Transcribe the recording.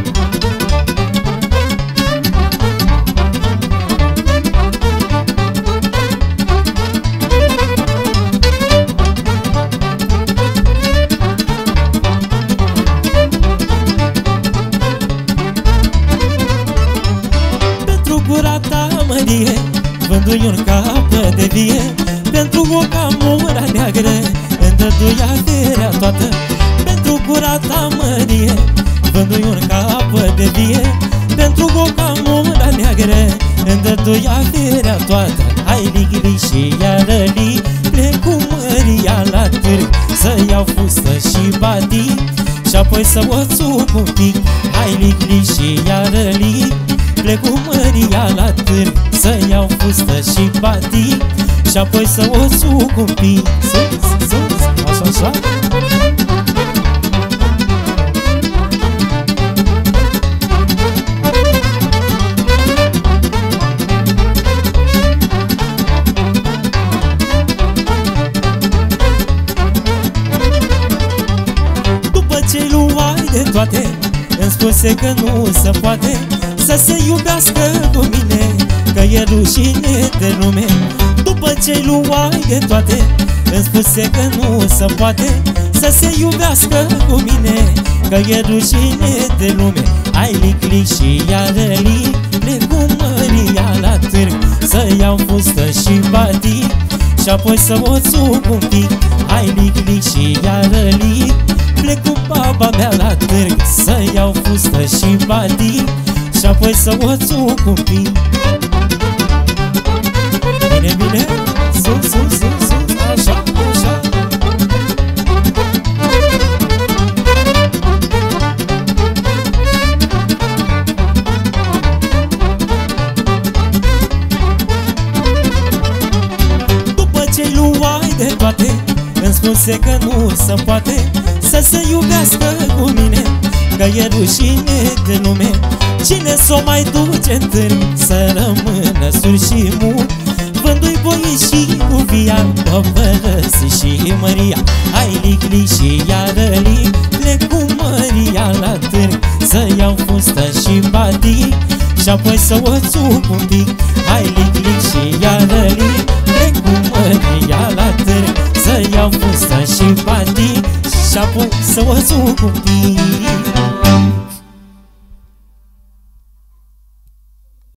Vându-i un capăt de vie, pentru o camura neagră îmi dădui averea toată. Pentru gura ta, mărie, vându-i un capăt de vie, pentru o camura neagră îmi dădui averea toată. Hai ligli și iară li, plec cu măria la târg, să iau fustă și batii și apoi să o țuc un pic. Hai ligli și iară li, plec cu măria la târg, să iau fustă și batii și apoi să o țuc un pic. Așa, așa. După ce luai de toate, îmi spuse că nu se poate să se iubească cu mine, că e rușine de lume. După ce luai de toate, îmi spuse că nu se poate să se iubească cu mine, că e rușine de lume. Hai licli și iară li, plec cu măria la târg, să iau fustă și batii și apoi să o țuc un pic. Hai licli și iară li, plec cu baba mea la târg, să iau fustă și batii și apoi să o țuc un pic. Bine, bine, sus, sus, sus, sus, așa, așa. După ce luai de toate, îmi spuse că nu se poate să se iubească cu mine, că e rușine de lume. Cine s-o mai duce în târg să rămână sur și mu, vându-i boii și cu via, o părăsi și măria. Hai licli și iară li, plec cu măria la târg, să iau fustă și batii și apoi să o țuc un pic. Hai licli și iară li, plec cu măria la târg, să iau fustă și batii și apoi să o țuc un pic.